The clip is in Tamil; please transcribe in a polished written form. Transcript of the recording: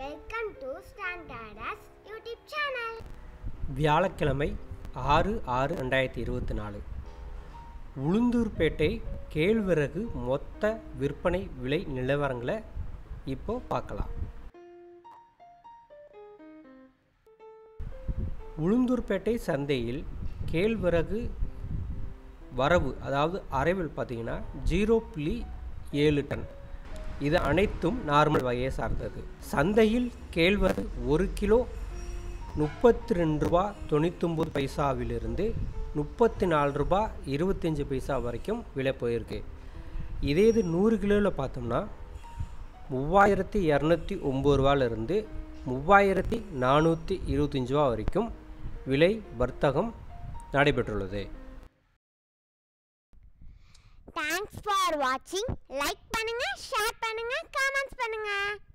Welcome to Standardas YouTube channel. வியாழக்கிழமை 6/6/2024 உளுந்தூர்பேட்டை கேழ்வரகு மொத்த விற்பனை விலை நிலவரங்களை இப்போ பார்க்கலாம். உளுந்தூர்பேட்டை சந்தையில் கேழ்வரகு வரவு அதாவது அரைவல் பார்த்தீங்கன்னா 0.7 டன். இது அனைத்தும் நார்மல் வகையை சார்ந்தது. சந்தையில் கேழ்வரகு 1 கிலோ 32 ரூபா 99 பைசாவிலிருந்து 34 ரூபா 25 பைசா வரைக்கும் விலை போயிருக்கு. இதே இது 100 கிலோவில் பார்த்தோம்னா 3209 ரூபாயிலிருந்து 3425 ரூபா வரைக்கும் விலை வர்த்தகம் நடைபெற்றுள்ளது. Thanks for watching. Like பண்ணுங்க, ஷேர் பண்ணுங்க, கமெண்ட்ஸ் பண்ணுங்க.